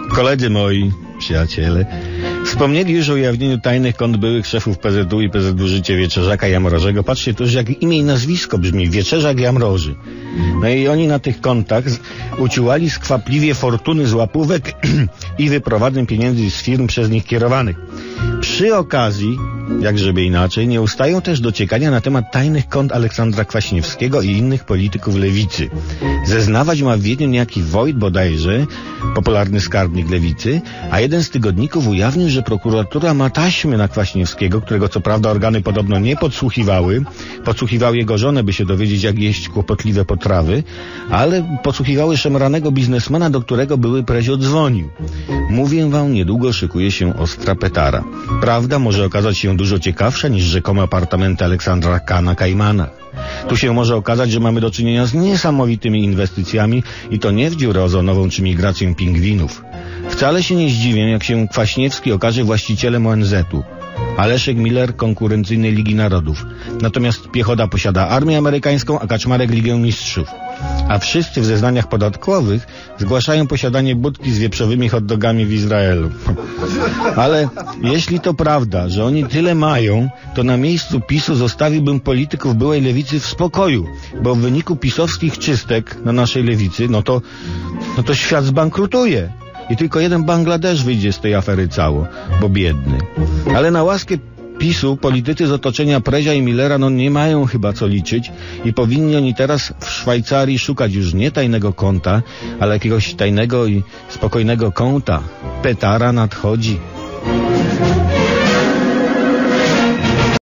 Koledzy moi, przyjaciele, wspomnieli już o ujawnieniu tajnych kont byłych szefów PZU i PZU Życie Wieczerzaka i Jamrożego. Patrzcie, to już jak imię i nazwisko brzmi, Wieczerzak Jamroży. No i oni na tych kontach uciułali skwapliwie fortuny z łapówek i wyprowadzeń pieniędzy z firm przez nich kierowanych. Przy okazji, jakżeby inaczej, nie ustają też dociekania na temat tajnych kont Aleksandra Kwaśniewskiego i innych polityków lewicy. Zeznawać ma w Wiedniu niejaki Wojt bodajże, popularny skarbnik lewicy, a jeden z tygodników ujawnił, że prokuratura ma taśmy na Kwaśniewskiego, którego co prawda organy podobno nie podsłuchiwały. Podsłuchiwały jego żonę, by się dowiedzieć, jak jeść kłopotliwe potrawy, ale podsłuchiwały szemranego biznesmena, do którego były Prezio dzwonił. Mówię wam, niedługo szykuje się ostra petara. Prawda może okazać się dużo ciekawsza niż rzekome apartamenty Aleksandra K. na Kajmanach. Tu się może okazać, że mamy do czynienia z niesamowitymi inwestycjami i to nie w dziurę ozonową czy migrację pingwinów. Wcale się nie zdziwię, jak się Kwaśniewski okaże właścicielem ONZ-u, a Leszek Miller konkurencyjnej Ligi Narodów. Natomiast Piechota posiada armię amerykańską, a Kaczmarek Ligę Mistrzów. A wszyscy w zeznaniach podatkowych zgłaszają posiadanie budki z wieprzowymi hot dogami w Izraelu. Ale jeśli to prawda, że oni tyle mają, to na miejscu PiS-u zostawiłbym polityków byłej lewicy w spokoju, bo w wyniku pisowskich czystek na naszej lewicy, no to świat zbankrutuje. I tylko jeden Bangladesz wyjdzie z tej afery cało, bo biedny. Ale na łaskę PiS-u politycy z otoczenia Prezia i Millera nie mają chyba co liczyć i powinni oni teraz w Szwajcarii szukać już nie tajnego konta, ale jakiegoś tajnego i spokojnego kąta. Petara nadchodzi.